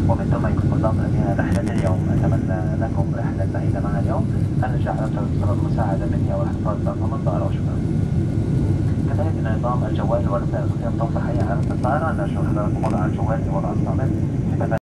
ومن ثم يكون نظام بها رحلة اليوم. أتمنى لكم رحلة سعيدة معنا اليوم، النجاح على المساعدة مني والحفاظ على الضمان وشكرا. كذلك أن نظام الجوال والرسائل الصوتية متوفر حاليا على الاستطلاع. أن أشهر حضراتكم وضع الجوال وضع الصامت في